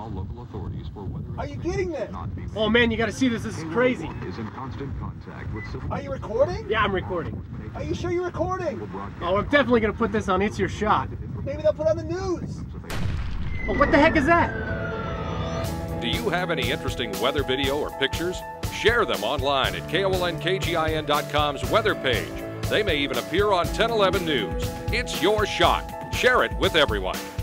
all local authorities for weather. Are you kidding me? Oh man, you gotta see this. This is crazy. Is in constant contact with civil. Are you recording? Yeah, I'm recording. Are you sure you're recording? Oh, I'm definitely gonna put this on It's Your Shot. Maybe they'll put on the news. Oh, what the heck is that? Do you have any interesting weather video or pictures? Share them online at KOLNKGIN.com's weather page. They may even appear on 1011 News. It's your shot. Share it with everyone.